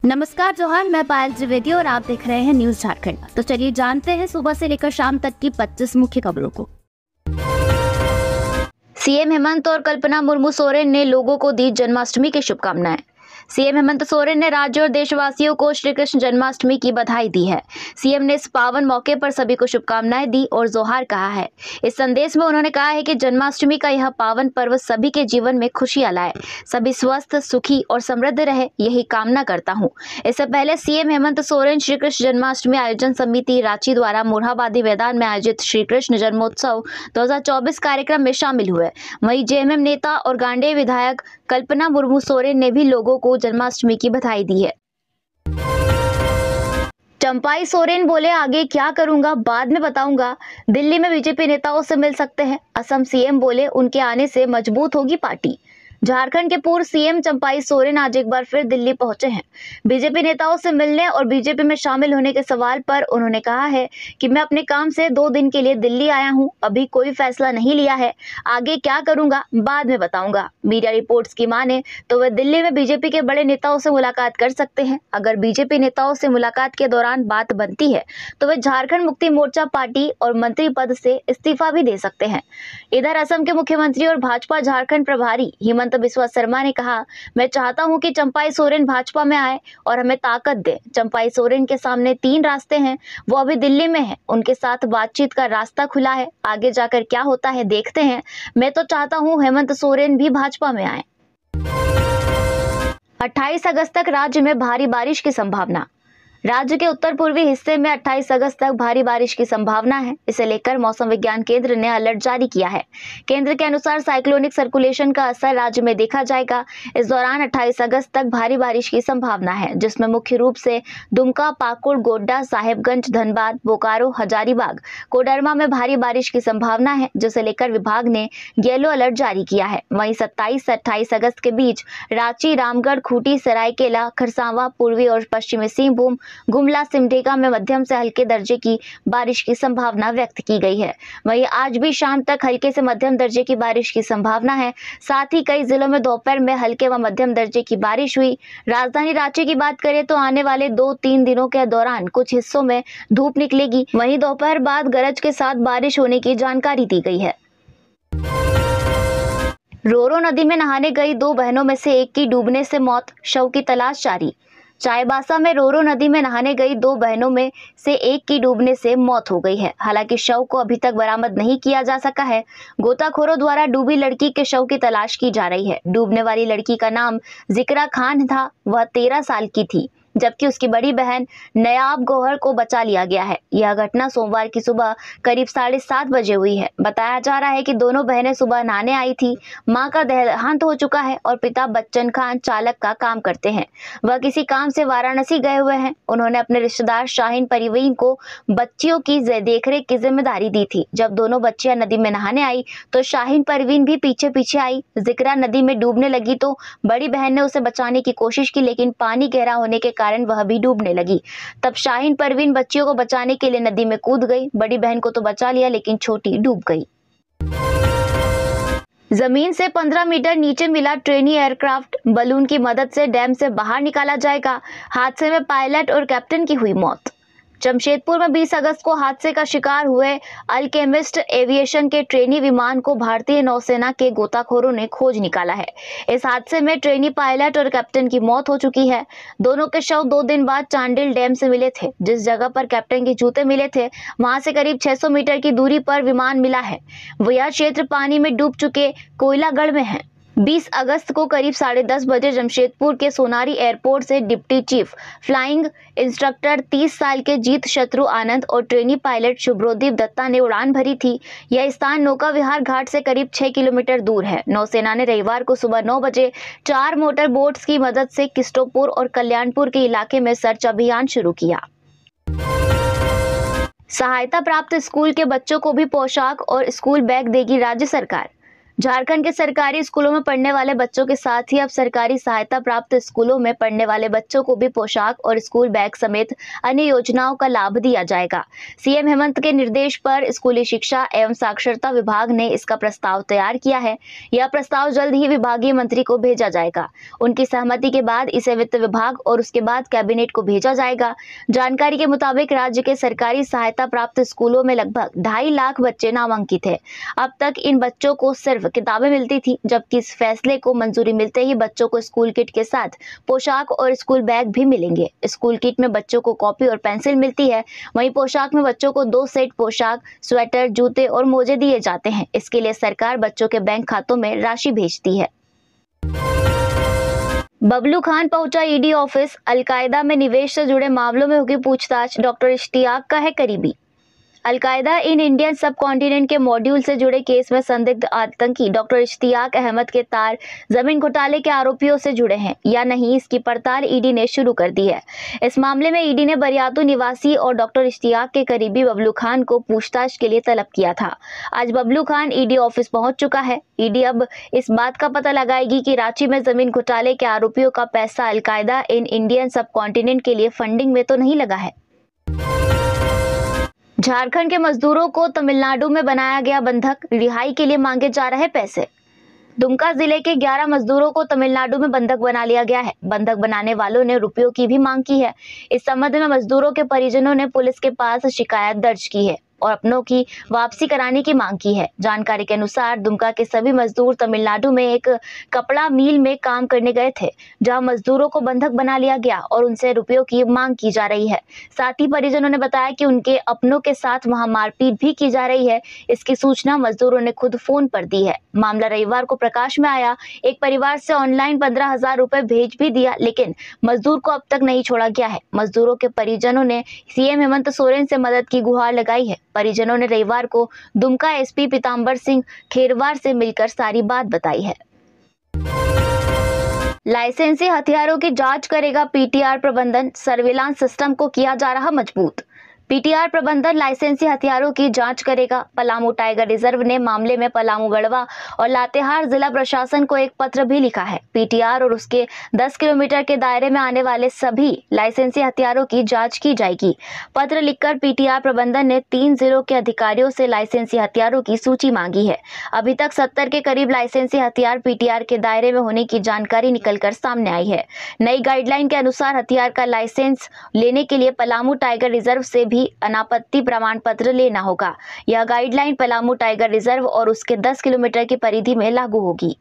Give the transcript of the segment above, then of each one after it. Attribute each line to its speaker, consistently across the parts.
Speaker 1: नमस्कार जोहार, मैं पायल द्विवेदी और आप देख रहे हैं न्यूज झारखंड। तो चलिए जानते हैं सुबह से लेकर शाम तक की 25 मुख्य खबरों को। सीएम हेमंत और कल्पना मुर्मू सोरेन ने लोगों को दी जन्माष्टमी की शुभकामनाएं। सीएम हेमंत सोरेन ने राज्य और देशवासियों को श्री कृष्ण जन्माष्टमी की बधाई दी है। सीएम ने इस पावन मौके पर सभी को शुभकामनाएं दी और जोहार कहा है। इस संदेश में उन्होंने कहा है कि जन्माष्टमी का यह पावन पर्व सभी के जीवन में खुशियां लाए, सभी स्वस्थ, सुखी और समृद्ध रहे, यही कामना करता हूं। इससे पहले सीएम हेमंत सोरेन श्री कृष्ण जन्माष्टमी आयोजन समिति रांची द्वारा मोरहाबादी मैदान में आयोजित श्री कृष्ण जन्मोत्सव 2024 कार्यक्रम में शामिल हुए। वहीं जेएमएम नेता और गांडेय विधायक कल्पना मुर्मू सोरेन ने भी लोगों को जन्माष्टमी की बधाई दी है। चंपाई सोरेन बोले, आगे क्या करूंगा बाद में बताऊंगा। दिल्ली में बीजेपी नेताओं से मिल सकते हैं। असम सीएम बोले, उनके आने से मजबूत होगी पार्टी। झारखंड के पूर्व सीएम चंपाई सोरेन आज एक बार फिर दिल्ली पहुंचे हैं। बीजेपी नेताओं से मिलने और बीजेपी में शामिल होने के सवाल पर उन्होंने कहा है कि मैं अपने काम से 2 दिन के लिए दिल्ली आया हूं, अभी कोई फैसला नहीं लिया है, आगे क्या करूंगा बाद में बताऊंगा। मीडिया रिपोर्ट्स की माने तो वे दिल्ली में बीजेपी के बड़े नेताओं से मुलाकात कर सकते हैं। अगर बीजेपी नेताओं से मुलाकात के दौरान बात बनती है तो वे झारखंड मुक्ति मोर्चा पार्टी और मंत्री पद से इस्तीफा भी दे सकते हैं। इधर असम के मुख्यमंत्री और भाजपा झारखंड प्रभारी हिमंत बिस्वा शर्मा ने कहा, मैं चाहता हूं कि चंपाई सोरेन भाजपा में आए और हमें ताकत दे। चंपाई सोरेन के सामने 3 रास्ते हैं, वो अभी दिल्ली में है, उनके साथ बातचीत का रास्ता खुला है, आगे जाकर क्या होता है देखते हैं। मैं तो चाहता हूं हेमंत सोरेन भी भाजपा में आए। 28 अगस्त तक राज्य में भारी बारिश की संभावना। राज्य के उत्तर पूर्वी हिस्से में 28 अगस्त तक भारी बारिश की संभावना है। इसे लेकर मौसम विज्ञान केंद्र ने अलर्ट जारी किया है। केंद्र के अनुसार साइक्लोनिक सर्कुलेशन का असर राज्य में देखा जाएगा। इस दौरान 28 अगस्त तक भारी बारिश की संभावना है, जिसमें मुख्य रूप से दुमका, पाकुड़, गोड्डा, साहेबगंज, धनबाद, बोकारो, हजारीबाग, कोडरमा में भारी बारिश की संभावना है, जिसे लेकर विभाग ने येलो अलर्ट जारी किया है। वहीं 27 से 28 अगस्त के बीच रांची, रामगढ़, खूंटी, सरायकेला, खरसावां, पूर्वी और पश्चिमी सिंहभूम, गुमला, सिमडेगा में मध्यम से हल्के दर्जे की बारिश की संभावना व्यक्त की गई है। वहीं आज भी शाम तक हल्के से मध्यम दर्जे की बारिश की संभावना है। साथ ही कई जिलों में दोपहर में हल्के व मध्यम दर्जे की बारिश हुई। राजधानी रांची की बात करें तो आने वाले 2-3 दिनों के दौरान कुछ हिस्सों में धूप निकलेगी। वहीं दोपहर बाद गरज के साथ बारिश होने की जानकारी दी गई है। रोरो नदी में नहाने गई 2 बहनों में से एक की डूबने से मौत, शव की तलाश जारी। चाईबासा में रोरो नदी में नहाने गई 2 बहनों में से एक की डूबने से मौत हो गई है। हालांकि शव को अभी तक बरामद नहीं किया जा सका है। गोताखोरों द्वारा डूबी लड़की के शव की तलाश की जा रही है। डूबने वाली लड़की का नाम जिक्रा खान था, वह 13 साल की थी, जबकि उसकी बड़ी बहन नयाब गौहर को बचा लिया गया है। यह घटना सोमवार की सुबह करीब 7:30 बजे हुई है। बताया जा रहा है कि दोनों बहनें सुबह नहाने आई थी। मां का देहांत हो चुका है और पिता बच्चन खान चालक का काम करते हैं। वह किसी काम से वाराणसी गए हुए हैं। उन्होंने अपने रिश्तेदार शाहीन परवीन को बच्चियों की देखरेख की जिम्मेदारी दी थी। जब दोनों बच्चियां नदी में नहाने आई तो शाहीन परवीन भी पीछे पीछे आई। जिक्रा नदी में डूबने लगी तो बड़ी बहन ने उसे बचाने की कोशिश की, लेकिन पानी गहरा होने के कारण वह भी डूबने लगी। तब शाहीन परवीन बच्चियों को बचाने के लिए नदी में कूद गई। बड़ी बहन को तो बचा लिया, लेकिन छोटी डूब गई। जमीन से 15 मीटर नीचे मिला ट्रेनी एयरक्राफ्ट, बलून की मदद से डैम से बाहर निकाला जाएगा। हादसे में पायलट और कैप्टन की हुई मौत। जमशेदपुर में 20 अगस्त को हादसे का शिकार हुए अल्केमिस्ट एविएशन के ट्रेनी विमान को भारतीय नौसेना के गोताखोरों ने खोज निकाला है। इस हादसे में ट्रेनी पायलट और कैप्टन की मौत हो चुकी है। दोनों के शव 2 दिन बाद चांडिल डैम से मिले थे। जिस जगह पर कैप्टन के जूते मिले थे, वहां से करीब 600 मीटर की दूरी पर विमान मिला है। यह क्षेत्र पानी में डूब चुके कोयलागढ़ में है। 20 अगस्त को करीब 10:30 बजे जमशेदपुर के सोनारी एयरपोर्ट से डिप्टी चीफ फ्लाइंग इंस्ट्रक्टर 30 साल के जीत शत्रु आनंद और ट्रेनी पायलट शुभ्रोदीप दत्ता ने उड़ान भरी थी। यह स्थान नौका विहार घाट से करीब 6 किलोमीटर दूर है। नौसेना ने रविवार को सुबह 9 बजे 4 मोटर बोट्स की मदद से किस्टोपुर और कल्याणपुर के इलाके में सर्च अभियान शुरू किया। सहायता प्राप्त स्कूल के बच्चों को भी पोशाक और स्कूल बैग देगी राज्य सरकार। झारखंड के सरकारी स्कूलों में पढ़ने वाले बच्चों के साथ ही अब सरकारी सहायता प्राप्त स्कूलों में पढ़ने वाले बच्चों को भी पोशाक और स्कूल बैग समेत अन्य योजनाओं का लाभ दिया जाएगा। सीएम हेमंत के निर्देश पर स्कूली शिक्षा एवं साक्षरता विभाग ने इसका प्रस्ताव तैयार किया है। यह प्रस्ताव जल्द ही विभागीय मंत्री को भेजा जाएगा। उनकी सहमति के बाद इसे वित्त विभाग और उसके बाद कैबिनेट को भेजा जाएगा। जानकारी के मुताबिक राज्य के सरकारी सहायता प्राप्त स्कूलों में लगभग 2.5 लाख बच्चे नामांकित है। अब तक इन बच्चों को सिर्फ किताबें मिलती थी, जबकि इस फैसले को मंजूरी मिलते ही बच्चों को स्कूल किट के साथ पोशाक और स्कूल बैग भी मिलेंगे। स्कूल किट में बच्चों को कॉपी और पेंसिल मिलती है, वहीं पोशाक में बच्चों को 2 सेट पोशाक, स्वेटर, जूते और मोजे दिए जाते हैं। इसके लिए सरकार बच्चों के बैंक खातों में राशि भेजती है। बबलू खान पहुंचा ईडी ऑफिस, अलकायदा में निवेश से जुड़े मामलों में होगी पूछताछ, डॉक्टर इश्तियाक का है करीबी। Al Qaeda in Indian subcontinent के मॉड्यूल से जुड़े केस में संदिग्ध आतंकी डॉक्टर इश्तियाक अहमद के तार जमीन घोटाले के आरोपियों से जुड़े हैं या नहीं, इसकी पड़ताल ईडी ने शुरू कर दी है। इस मामले में ईडी ने बरियातू निवासी और डॉक्टर इश्तियाक के करीबी बबलू खान को पूछताछ के लिए तलब किया था। आज बबलू खान ईडी ऑफिस पहुंच चुका है। ईडी अब इस बात का पता लगाएगी कि रांची में जमीन घोटाले के आरोपियों का पैसा al Qaeda in Indian subcontinent के लिए फंडिंग में तो नहीं लगा है। झारखंड के मजदूरों को तमिलनाडु में बनाया गया बंधक, रिहाई के लिए मांगे जा रहे पैसे। दुमका जिले के 11 मजदूरों को तमिलनाडु में बंधक बना लिया गया है। बंधक बनाने वालों ने रुपयों की भी मांग की है। इस संबंध में मजदूरों के परिजनों ने पुलिस के पास शिकायत दर्ज की है और अपनों की वापसी कराने की मांग की है। जानकारी के अनुसार दुमका के सभी मजदूर तमिलनाडु में एक कपड़ा मिल में काम करने गए थे, जहां मजदूरों को बंधक बना लिया गया और उनसे रुपयों की मांग की जा रही है। साथ ही परिजनों ने बताया कि उनके अपनों के साथ वहां मारपीट भी की जा रही है। इसकी सूचना मजदूरों ने खुद फोन पर दी है। मामला रविवार को प्रकाश में आया। एक परिवार से ऑनलाइन 15,000 रुपए भेज भी दिया, लेकिन मजदूर को अब तक नहीं छोड़ा गया है। मजदूरों के परिजनों ने सीएम हेमंत सोरेन से मदद की गुहार लगाई है। परिजनों ने रविवार को दुमका एसपी पीतांबर सिंह खेरवार से मिलकर सारी बात बताई है। लाइसेंसी हथियारों की जांच करेगा पीटीआर प्रबंधन, सर्विलांस सिस्टम को किया जा रहा मजबूत। पीटीआर प्रबंधन लाइसेंसी हथियारों की जांच करेगा। पलामू टाइगर रिजर्व ने मामले में पलामू, गढ़वा और लातेहार जिला प्रशासन को एक पत्र भी लिखा है। पीटीआर और उसके 10 किलोमीटर के दायरे में आने वाले सभी लाइसेंसी हथियारों की जांच की जाएगी। पत्र लिखकर पीटीआर प्रबंधन ने 3 जिलों के अधिकारियों से लाइसेंसी हथियारों की सूची मांगी है। अभी तक 70 के करीब लाइसेंसी हथियार पीटीआर के दायरे में होने की जानकारी निकलकर सामने आई है। नई गाइडलाइन के अनुसार हथियार का लाइसेंस लेने के लिए पलामू टाइगर रिजर्व से भी अनापत्ति प्रमाण पत्र लेना होगा। यह गाइडलाइन पलामू टाइगर रिजर्व और उसके 10 किलोमीटर की परिधि में लागू होगी।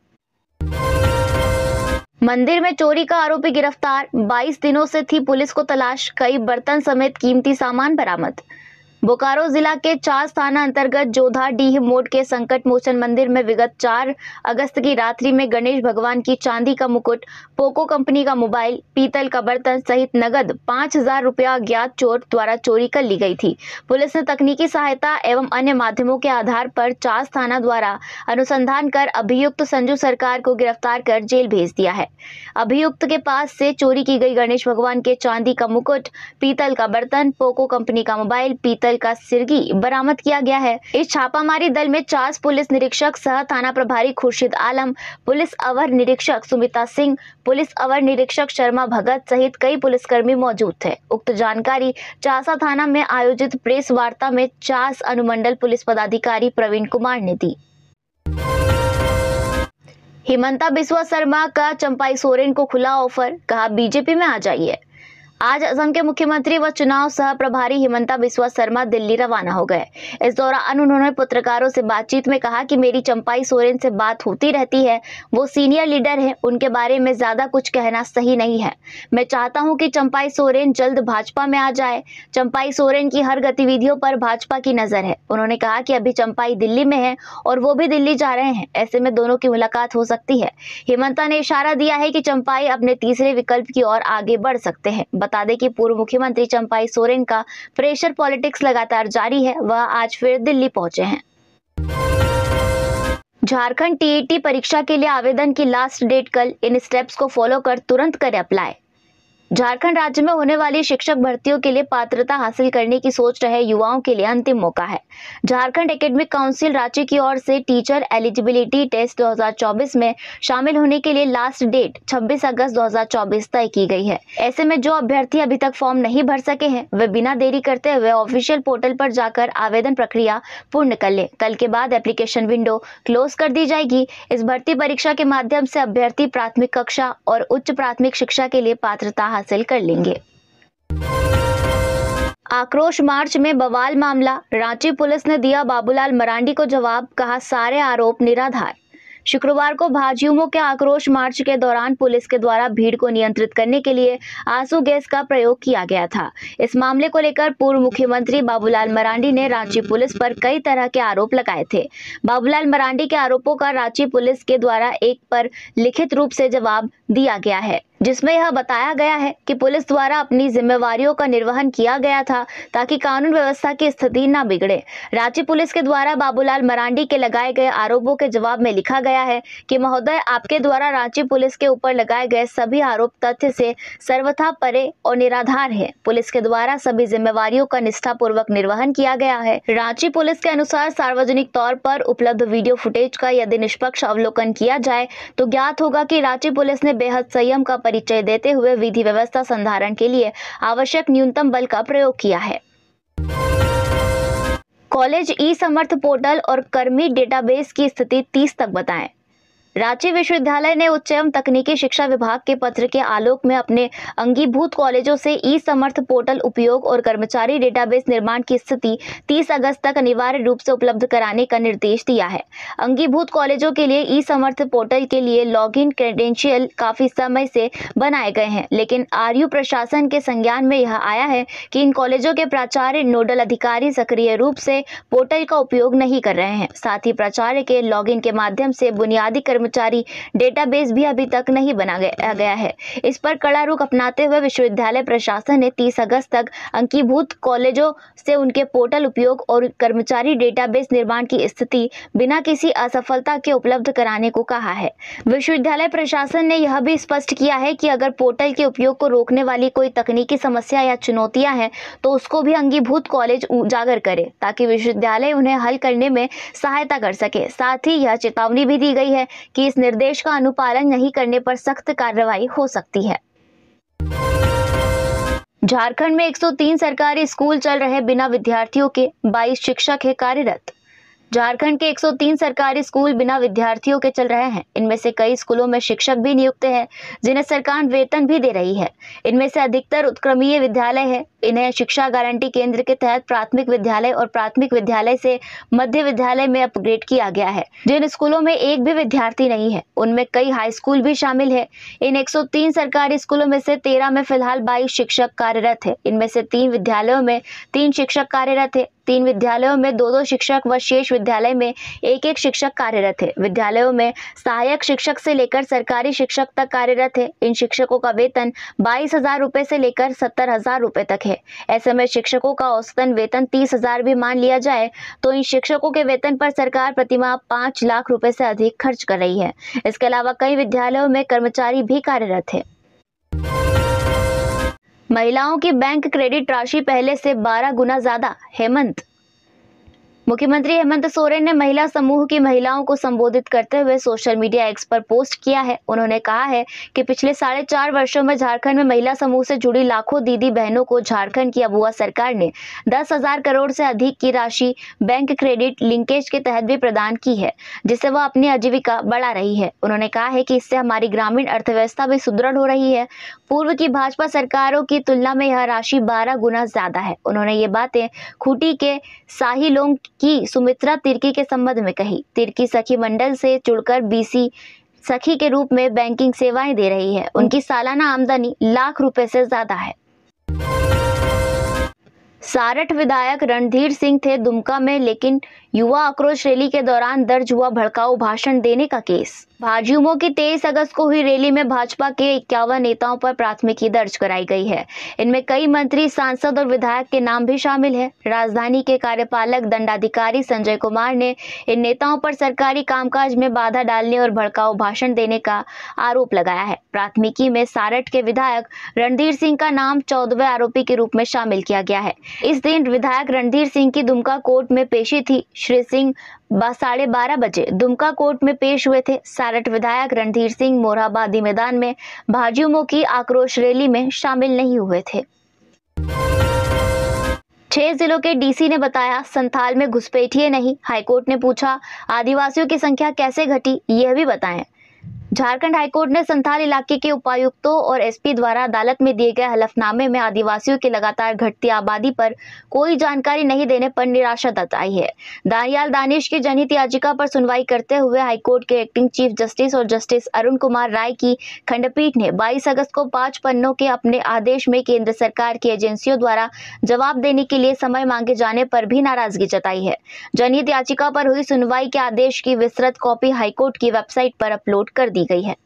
Speaker 1: मंदिर में चोरी का आरोपी गिरफ्तार, 22 दिनों से थी पुलिस को तलाश, कई बर्तन समेत कीमती सामान बरामद। बोकारो जिला के चास थाना अंतर्गत जोधा डीह मोड़ के संकट मोचन मंदिर में विगत 4 अगस्त की रात्रि में गणेश भगवान की चांदी का मुकुट, पोको कंपनी का मोबाइल, पीतल का बर्तन सहित नगद 5,000 रुपया अज्ञात चोर द्वारा चोरी कर ली गई थी। पुलिस ने तकनीकी सहायता एवं अन्य माध्यमों के आधार पर चास थाना द्वारा अनुसंधान कर अभियुक्त संजू सरकार को गिरफ्तार कर जेल भेज दिया है। अभियुक्त के पास से चोरी की गई गणेश भगवान के चांदी का मुकुट, पीतल का बर्तन, पोको कंपनी का मोबाइल, पीतल का सिरगी बरामद किया गया है। इस छापामारी दल में चास पुलिस निरीक्षक सह थाना प्रभारी खुर्शीद आलम, पुलिस अवर निरीक्षक सुमिता सिंह, पुलिस अवर निरीक्षक शर्मा भगत सहित कई पुलिसकर्मी मौजूद थे। उक्त जानकारी चासा थाना में आयोजित प्रेस वार्ता में चास अनुमंडल पुलिस पदाधिकारी प्रवीण कुमार ने दी। हिमंता बिस्वा शर्मा का चंपाई सोरेन को खुला ऑफर, कहा बीजेपी में आ जाइए। आज असम के मुख्यमंत्री व चुनाव सह प्रभारी हिमंता बिस्वा शर्मा दिल्ली रवाना हो गए। इस दौरान उन्होंने पत्रकारों से बातचीत में कहा कि मेरी चंपाई सोरेन से बात होती रहती है, वो सीनियर लीडर है, उनके बारे में ज्यादा कुछ कहना सही नहीं है। मैं चाहता हूं कि चंपाई सोरेन जल्द भाजपा में आ जाए। चंपाई सोरेन की हर गतिविधियों पर भाजपा की नजर है। उन्होंने कहा कि अभी चंपाई दिल्ली में है और वो भी दिल्ली जा रहे हैं, ऐसे में दोनों की मुलाकात हो सकती है। हिमंता ने इशारा दिया है कि चंपाई अपने तीसरे विकल्प की ओर आगे बढ़ सकते हैं। बता दें कि पूर्व मुख्यमंत्री चंपाई सोरेन का प्रेशर पॉलिटिक्स लगातार जारी है। वह आज फिर दिल्ली पहुंचे हैं। झारखंड टीईटी परीक्षा के लिए आवेदन की लास्ट डेट कल। इन स्टेप्स को फॉलो कर तुरंत करें अप्लाई। झारखंड राज्य में होने वाली शिक्षक भर्तियों के लिए पात्रता हासिल करने की सोच रहे युवाओं के लिए अंतिम मौका है। झारखंड एकेडमिक काउंसिल रांची की ओर से टीचर एलिजिबिलिटी टेस्ट 2024 में शामिल होने के लिए लास्ट डेट 26 अगस्त 2024 तय की गई है। ऐसे में जो अभ्यर्थी अभी तक फॉर्म नहीं भर सके हैं वे बिना देरी करते हुए ऑफिशियल पोर्टल पर जाकर आवेदन प्रक्रिया पूर्ण कर ले। कल के बाद एप्लीकेशन विंडो क्लोज कर दी जाएगी। इस भर्ती परीक्षा के माध्यम से अभ्यर्थी प्राथमिक कक्षा और उच्च प्राथमिक शिक्षा के लिए पात्रता हासिल कर लेंगे। आक्रोश मार्च में बवाल मामला, रांची पुलिस ने दिया बाबूलाल मरांडी को जवाब, कहा सारे आरोप निराधार। शुक्रवार को भाजयुमों के आक्रोश मार्च के दौरान पुलिस के द्वारा भीड़ को नियंत्रित करने के लिए आंसू गैस का प्रयोग किया गया था। इस मामले को लेकर पूर्व मुख्यमंत्री बाबूलाल मरांडी ने रांची पुलिस पर कई तरह के आरोप लगाए थे। बाबूलाल मरांडी के आरोपों का रांची पुलिस के द्वारा एक पर लिखित रूप से जवाब दिया गया है, जिसमें यह बताया गया है कि पुलिस द्वारा अपनी जिम्मेवारियों का निर्वहन किया गया था ताकि कानून व्यवस्था की स्थिति न बिगड़े। रांची पुलिस के द्वारा बाबूलाल मरांडी के लगाए गए आरोपों के जवाब में लिखा गया है कि महोदय, आपके द्वारा रांची पुलिस के ऊपर लगाए गए सभी आरोप तथ्य से सर्वथा परे और निराधार है। पुलिस के द्वारा सभी जिम्मेवारियों का निष्ठापूर्वक निर्वहन किया गया है। रांची पुलिस के अनुसार सार्वजनिक तौर पर उपलब्ध वीडियो फुटेज का यदि निष्पक्ष अवलोकन किया जाए तो ज्ञात होगा कि रांची पुलिस ने बेहद संयम का परिचय देते हुए विधि व्यवस्था संधारण के लिए आवश्यक न्यूनतम बल का प्रयोग किया है। कॉलेज ई समर्थ पोर्टल और कर्मी डेटाबेस की स्थिति 30 तक बताएं। रांची विश्वविद्यालय ने उच्च एवं तकनीकी शिक्षा विभाग के पत्र के आलोक में अपने अंगीभूत कॉलेजों से ई समर्थ पोर्टल उपयोग और कर्मचारी डेटाबेस निर्माण की स्थिति 30 अगस्त तक अनिवार्य रूप से उपलब्ध कराने का निर्देश दिया है। अंगीभूत कॉलेजों के लिए ई समर्थ पोर्टल के लिए लॉगिन क्रेडेंशियल काफी समय से बनाए गए हैं, लेकिन आरयू प्रशासन के संज्ञान में यह आया है कि इन कॉलेजों के प्राचार्य नोडल अधिकारी सक्रिय रूप से पोर्टल का उपयोग नहीं कर रहे हैं। साथ ही प्राचार्य के लॉगिन के माध्यम से बुनियादी कर्मचारी डेटाबेस भी अभी तक नहीं बना गया है। इस पर कड़ा रुख अपनाते हुए विश्वविद्यालय प्रशासन ने 30 अगस्त तक अंगीभूत कॉलेजों से उनके पोर्टल उपयोग और कर्मचारी डेटाबेस निर्माण की स्थिति बिना किसी असफलता के उपलब्ध कराने को कहा है। विश्वविद्यालय प्रशासन ने यह भी स्पष्ट किया है कि अगर पोर्टल के उपयोग को रोकने वाली कोई तकनीकी समस्या या चुनौतियां हैं तो उसको भी अंगीभूत कॉलेज उजागर करे ताकि विश्वविद्यालय उन्हें हल करने में सहायता कर सके। साथ ही यह चेतावनी भी दी गई है कि इस निर्देश का अनुपालन नहीं करने पर सख्त कार्रवाई हो सकती है। झारखंड में 103 सरकारी स्कूल चल रहे बिना विद्यार्थियों के, 22 शिक्षक है कार्यरत। झारखंड के 103 सरकारी स्कूल बिना विद्यार्थियों के चल रहे हैं। इनमें से कई स्कूलों में शिक्षक भी नियुक्त हैं, जिन्हें सरकार वेतन भी दे रही है। इनमें से अधिकतर उत्क्रमीय विद्यालय है। इन्हें शिक्षा गारंटी केंद्र के तहत प्राथमिक विद्यालय और प्राथमिक विद्यालय से मध्य विद्यालय में अपग्रेड किया गया है। जिन स्कूलों में एक भी विद्यार्थी नहीं है उनमें कई हाई स्कूल भी शामिल है। इन 103 सरकारी स्कूलों में से 13 में फिलहाल 22 शिक्षक कार्यरत है। इनमें से 3 विद्यालयों में 3 शिक्षक कार्यरत है। 3 विद्यालयों में 2-2 शिक्षक व शेष विद्यालय में 1-1 शिक्षक कार्यरत है। विद्यालयों में सहायक शिक्षक से लेकर सरकारी शिक्षक तक कार्यरत है। इन शिक्षकों का वेतन 22,000 रुपए से लेकर 70,000 रुपए तक है। ऐसे में शिक्षकों का औसतन वेतन 30,000 भी मान लिया जाए तो इन शिक्षकों के वेतन पर सरकार प्रतिमाह 5 लाख रुपए से अधिक खर्च कर रही है। इसके अलावा कई विद्यालयों में कर्मचारी भी कार्यरत है। महिलाओं की बैंक क्रेडिट राशि पहले से 12 गुना ज्यादा, हेमंत। मुख्यमंत्री हेमंत सोरेन ने महिला समूह की महिलाओं को संबोधित करते हुए सोशल मीडिया एक्स पर पोस्ट किया है। उन्होंने कहा है कि पिछले 4.5 वर्षों में झारखंड में महिला समूह से जुड़ी लाखों दीदी बहनों को झारखंड की अबुआ सरकार ने 10,000 करोड़ से अधिक की राशि बैंक क्रेडिट लिंकेज के तहत भी प्रदान की है, जिससे वह अपनी आजीविका बढ़ा रही है। उन्होंने कहा है कि इससे हमारी ग्रामीण अर्थव्यवस्था भी सुदृढ़ हो रही है। पूर्व की भाजपा सरकारों की तुलना में यह राशि 12 गुना ज्यादा है। उन्होंने ये बातें खूंटी के साहिलोंग की सुमित्रा तिर्की के संबंध में कही। तिर्की सखी मंडल से जुड़कर बीसी सखी के रूप में बैंकिंग सेवाएं दे रही है। उनकी सालाना आमदनी लाख रुपए से ज्यादा है। सारठ विधायक रणधीर सिंह थे दुमका में, लेकिन युवा आक्रोश रैली के दौरान दर्ज हुआ भड़काऊ भाषण देने का केस। भाजयुमो की 23 अगस्त को हुई रैली में भाजपा के 51 नेताओं पर प्राथमिकी दर्ज कराई गई है। इनमें कई मंत्री, सांसद और विधायक के नाम भी शामिल हैं। राजधानी के कार्यपालक दंडाधिकारी संजय कुमार ने इन नेताओं पर सरकारी कामकाज में बाधा डालने और भड़काऊ भाषण देने का आरोप लगाया है। प्राथमिकी में सारठ के विधायक रणधीर सिंह का नाम 14वें आरोपी के रूप में शामिल किया गया है। इस दिन विधायक रणधीर सिंह की दुमका कोर्ट में पेशी थी। श्री सिंह 12:30 बजे दुमका कोर्ट में पेश हुए थे। सारठ विधायक रणधीर सिंह मोरहाबादी मैदान में भाजयुमो की आक्रोश रैली में शामिल नहीं हुए थे। 6 जिलों के डीसी ने बताया, संथाल में घुसपैठिए नहीं। हाईकोर्ट ने पूछा, आदिवासियों की संख्या कैसे घटी, यह भी बताएं। झारखंड हाईकोर्ट ने संथाल इलाके के उपायुक्तों और एसपी द्वारा अदालत में दिए गए हलफनामे में आदिवासियों की लगातार घटती आबादी पर कोई जानकारी नहीं देने पर निराशा जताई है। दानियाल दानिश की जनहित याचिका पर सुनवाई करते हुए हाईकोर्ट के एक्टिंग चीफ जस्टिस और जस्टिस अरुण कुमार राय की खंडपीठ ने 22 अगस्त को 5 पन्नों के अपने आदेश में केंद्र सरकार की एजेंसियों द्वारा जवाब देने के लिए समय मांगे जाने पर भी नाराजगी जताई है। जनहित याचिका पर हुई सुनवाई के आदेश की विस्तृत कॉपी हाईकोर्ट की वेबसाइट पर अपलोड कर दी गई है।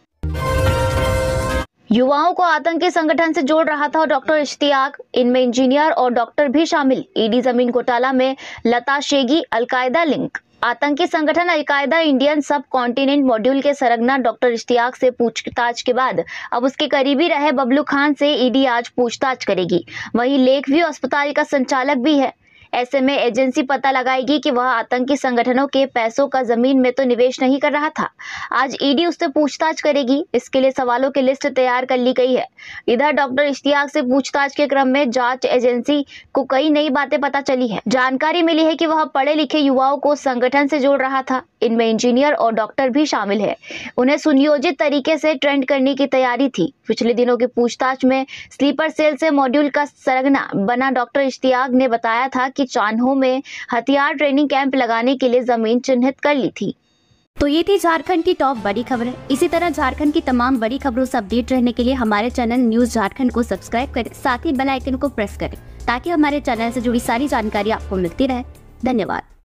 Speaker 1: युवाओं को आतंकी संगठन से जोड़ रहा था डॉक्टर इश्तियाक, इनमें इंजीनियर और डॉक्टर भी शामिल। ईडी जमीन घोटाला में लता शेगी, अलकायदा लिंक। आतंकी संगठन al Qaeda Indian subcontinent module के सरगना डॉक्टर इश्तियाक से पूछताछ के बाद अब उसके करीबी रहे बबलू खान से ईडी आज पूछताछ करेगी। वहीं लेक व्यू अस्पताल का संचालक भी है। ऐसे में एजेंसी पता लगाएगी कि वह आतंकी संगठनों के पैसों का जमीन में तो निवेश नहीं कर रहा था। आज ईडी उससे पूछताछ करेगी। इसके लिए सवालों की लिस्ट तैयार कर ली गई है। इधर डॉक्टर इश्तियाक से पूछताछ के क्रम में जांच एजेंसी को कई नई बातें पता चली है। जानकारी मिली है कि वह पढ़े लिखे युवाओं को संगठन से जोड़ रहा था। इनमें इंजीनियर और डॉक्टर भी शामिल है। उन्हें सुनियोजित तरीके से ट्रेंड करने की तैयारी थी। पिछले दिनों की पूछताछ में स्लीपर सेल से मॉड्यूल का सरगना बना डॉक्टर इश्तियाक ने बताया था कि चान्हो में हथियार ट्रेनिंग कैंप लगाने के लिए जमीन चिन्हित कर ली थी।
Speaker 2: तो ये थी झारखंड की टॉप बड़ी खबरें। इसी तरह झारखंड की तमाम बड़ी खबरों से अपडेट रहने के लिए हमारे चैनल न्यूज झारखंड को सब्सक्राइब करें, साथ ही बेल आइकन को प्रेस करें ताकि हमारे चैनल से जुड़ी सारी जानकारी आपको मिलती रहे। धन्यवाद।